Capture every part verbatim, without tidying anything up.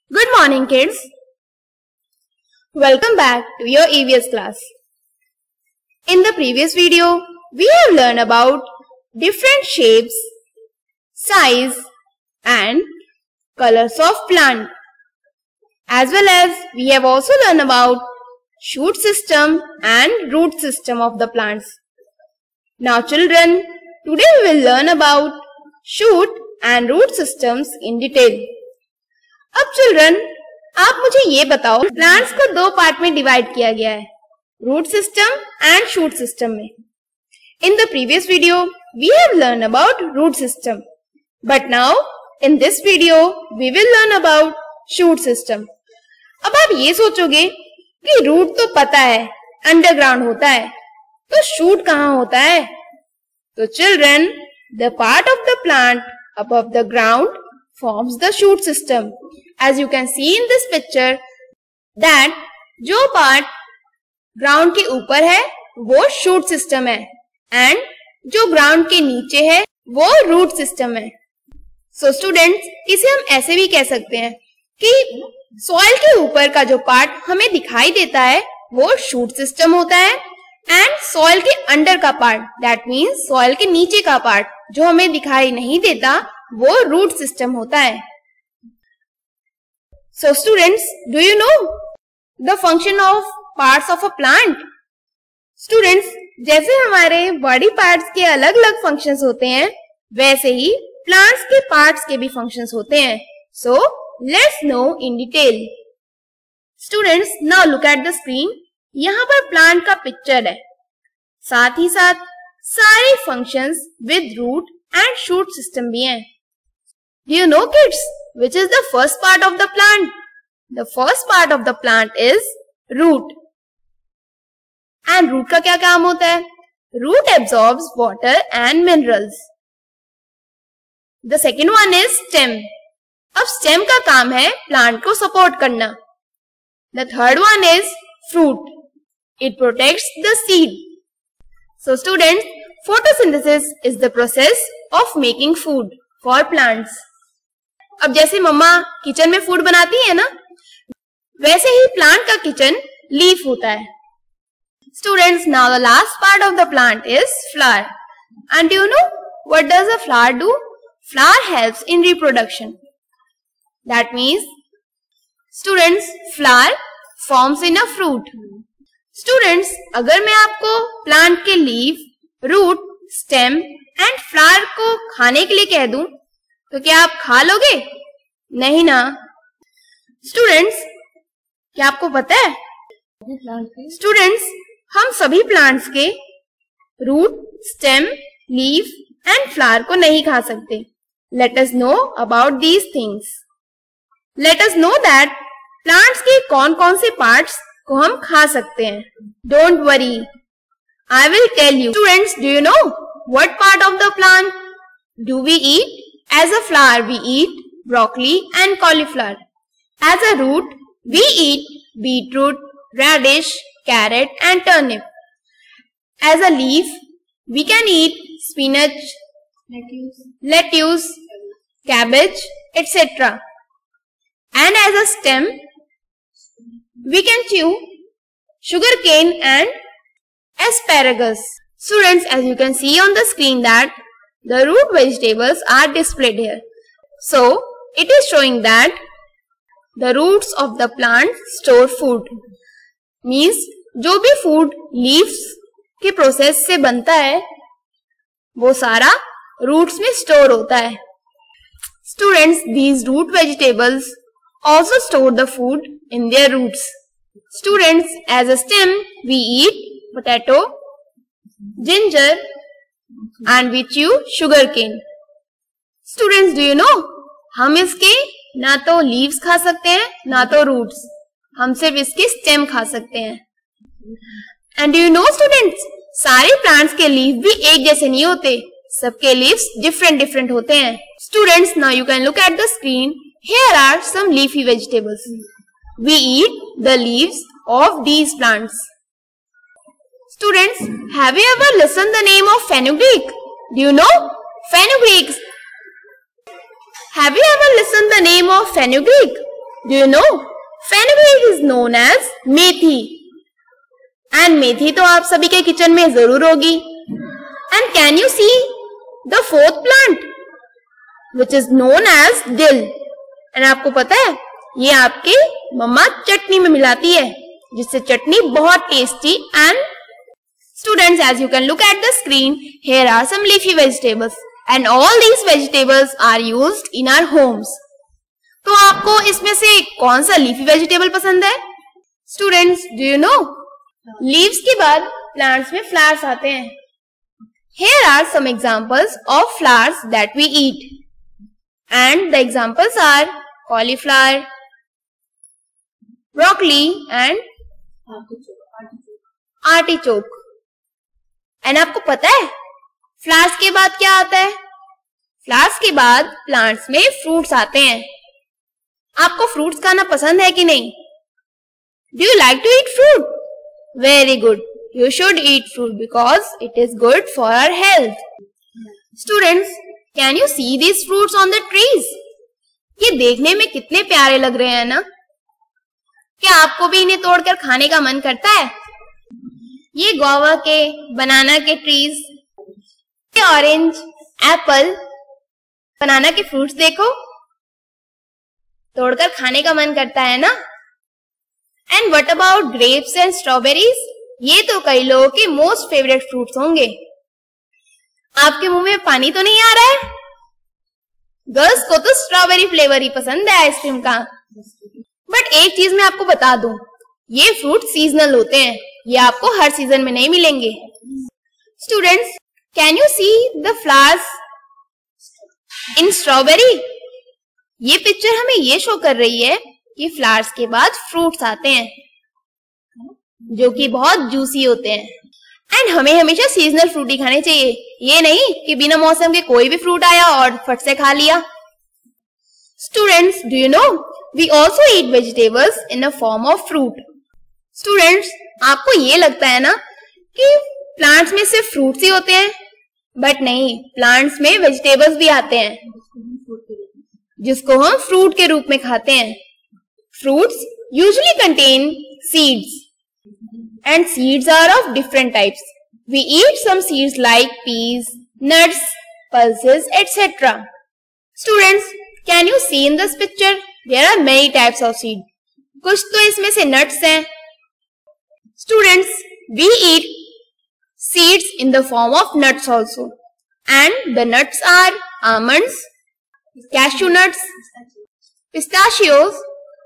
Good morning, kids. Welcome back to your E V S class. In the previous video, we have learned about different shapes, size and colors of plant. As well as we have also learned about shoot system and root system of the plants. Now children, today we will learn about shoot and root systems in detail. अब children, आप मुझे ये बताओ, plants को दो part में divide किया गया है, root system and shoot system में. In the previous video we have learn about root system, but now in this video we will learn about shoot system. अब आप ये सोचोगे कि रूट तो पता है, अंडरग्राउंड होता है, तो शूट कहाँ होता है? तो children, the part of the plant above the ground forms the shoot system. As you can see in this picture, that जो पार्ट ग्राउंड के ऊपर है वो शूट सिस्टम है एंड जो ग्राउंड के नीचे है वो रूट सिस्टम है. सो स्टूडेंट्स, इसे हम ऐसे भी कह सकते हैं कि सॉइल के ऊपर का जो पार्ट हमें दिखाई देता है वो शूट सिस्टम होता है एंड सॉइल के अंडर का पार्ट, दैट मीन्स सॉइल के नीचे का पार्ट जो हमें दिखाई नहीं देता वो रूट सिस्टम होता है. So students, do you know the function of parts of a plant? Students, जैसे हमारे बॉडी पार्ट्स के अलग अलग फंक्शंस होते हैं, वैसे ही प्लांट्स के पार्ट्स के भी फंक्शंस होते हैं. So let's know in detail. Students, now look at the screen. यहाँ पर प्लांट का पिक्चर है, साथ ही साथ सारे functions with root and shoot system भी हैं. Do you know, kids, which is the first part of the plant? The first part of the plant is root. And root का क्या काम होता है? Root absorbs water and minerals. The second one is stem. अब stem का काम है plant को support करना. The third one is fruit. It protects the seed. So students, photosynthesis is the process of making food for plants. अब जैसे मम्मा kitchen में food बनाती है ना, वैसे ही प्लांट का किचन लीफ होता है. Students, now the last part of the plant is flower. And you know what does a flower do? Flower helps in reproduction. That means students, flower forms in a fruit. Students, अगर मैं आपको plant के leaf, root, stem and flower को खाने के लिए कह दूं, तो क्या आप खा लोगे? नहीं ना. स्टूडेंट्स, क्या आपको पता है? स्टूडेंट्स, हम सभी प्लांट्स के root, stem, leaf and flower को नहीं खा सकते. Let us know about these things. Let us know that plants के कौन कौन से पार्ट्स को हम खा सकते हैं. Don't worry, I will tell you. Students, do you know what part of the plant do we eat? As a flower, we eat broccoli and cauliflower. As a root, we eat beetroot, radish, carrot and turnip. As a leaf, we can eat spinach, lettuce, lettuce, cabbage, et cetera. And as a stem, we can chew sugarcane and asparagus. Students, as you can see on the screen that the root vegetables are displayed here. So, it is showing that the roots of the plant store food. Means, जो भी food leaves के process से बनता है, वो सारा roots में store होता है. Students, these root vegetables also store the food in their roots. Students, as a stem, we eat potato, ginger, and we chew sugarcane. Students, do you know? हम इसके ना तो लीव्स खा सकते हैं ना तो रूट्स, हम सिर्फ इसके स्टेम खा सकते हैं. And do you know students, सारे प्लांट्स के लीव भी एक जैसे नहीं होते, सबके लीव्स डिफरेंट डिफरेंट होते हैं. Students, now you can look at the screen. Here are some leafy vegetables. We eat the leaves of these plants. Students, have you ever listened the name of fenugreek? Do you know fenugreek? Have you ever listened the name of fenugreek? do you know fenugreek is known as methi, and methi तो आप सभी के kitchen में जरूर होगी. And can you see the fourth plant which is known as dill? And आपको पता है ये आपकी मम्मा चटनी में मिलाती है, जिससे चटनी बहुत tasty. And students, as you can look at the screen, here are some leafy vegetables and all these vegetables are used in our homes. तो आपको इसमें से कौन सा लीफी वेजिटेबल पसंद है? Students, do you know leaves के बाद प्लांट्स में फ्लावर्स आते हैं. Here are some examples of flowers that we eat, and the examples are cauliflower, broccoli and artichoke. And आपको पता है फ्लावर्स के बाद क्या आता है? फ्लावर्स के बाद प्लांट्स में फ्रूट्स आते हैं. आपको फ्रूट्स खाना पसंद है कि नहीं? Do you like to eat fruit? Very good. You should eat fruit because it is good for our health. Students, can you see these fruits on the trees? ये देखने में कितने प्यारे लग रहे हैं ना? क्या आपको भी इन्हें तोड़कर खाने का मन करता है? ये गुआवा के, बनाना के ट्रीज, ये ऑरेंज, एप्पल, बनाना के फ्रूट्स देखो, तोड़कर खाने का मन करता है ना? And what about grapes and strawberries? ये तो कई लोगों के मोस्ट फेवरेट फ्रूट्स होंगे. आपके मुंह में पानी तो नहीं आ रहा है? गर्ल्स को तो स्ट्रॉबेरी फ्लेवर ही पसंद है आइसक्रीम का. बट एक चीज मैं आपको बता दूं, ये फ्रूट सीजनल होते हैं, ये आपको हर सीजन में नहीं मिलेंगे. Students, can you see the flowers in strawberry? ये पिक्चर हमें ये शो कर रही है कि फ्लावर्स के बाद फ्रूट्स आते हैं जो कि बहुत जूसी होते हैं. एंड हमें हमेशा सीजनल फ्रूट ही खाने चाहिए, ये नहीं कि बिना मौसम के कोई भी फ्रूट आया और फट से खा लिया. Students, do you know we also eat vegetables in a form of fruit. Students, आपको ये लगता है ना कि प्लांट्स में सिर्फ फ्रूट्स ही होते हैं, बट नहीं, प्लांट्स में वेजिटेबल्स भी आते हैं जिसको हम फ्रूट के रूप में खाते हैं. Fruits usually contain seeds and seeds are of different types. We eat some seeds like peas, nuts, pulses, et cetera. Students, can you see in this picture? There are many types of seed. कुछ तो इसमें से nuts हैं. Students, we eat seeds in the form of nuts also. And the nuts are almonds, cashew nuts, pistachios,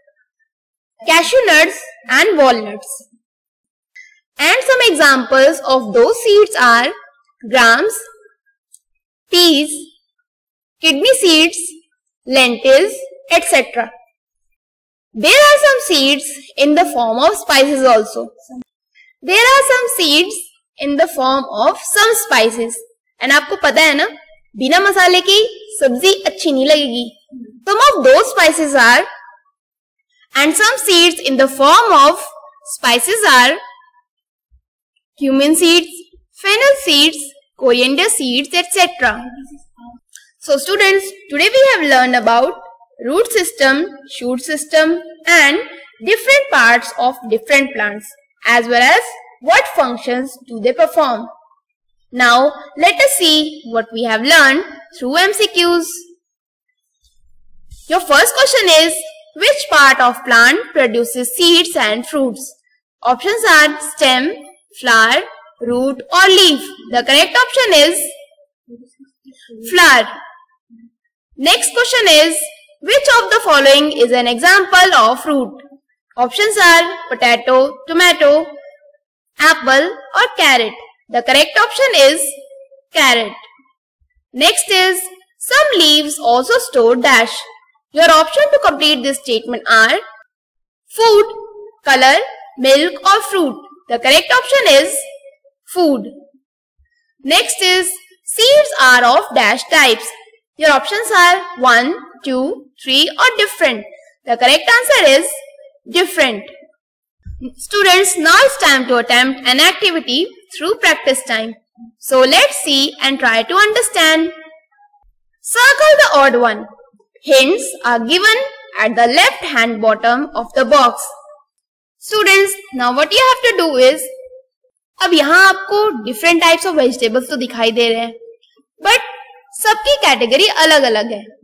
cashew nuts and walnuts. And some examples of those seeds are grams, peas, kidney seeds, lentils, et cetera. There are some seeds in the form of spices also. There are some seeds in the form of some spices. And आपको पता है ना, बिना मसाले की सब्जी अच्छी नहीं लगेगी. Some of those spices are, and some seeds in the form of spices are cumin seeds, fennel seeds, coriander seeds, et cetera. So students, today we have learned about root system, shoot system and different parts of different plants, as well as what functions do they perform. Now let us see what we have learned through M C Qs. Your first question is, which part of plant produces seeds and fruits? Options are stem, flower, root or leaf. The correct option is flower. Next question is, which of the following is an example of fruit? Options are potato, tomato, apple or carrot. The correct option is carrot. Next is, some leaves also store dash. Your option to complete this statement are food, color, milk or fruit. The correct option is food. Next is, seeds are of dash types. Your options are one, two, three or different. The correct answer is different. Students, now it's time to attempt an activity through practice time. So let's see and try to understand. Circle the odd one. Hints are given at the left hand bottom of the box. Students, now what you have to do is, अब यहाँ आपको different types of vegetables तो दिखाई दे रहे हैं, but सबकी category अलग अलग है.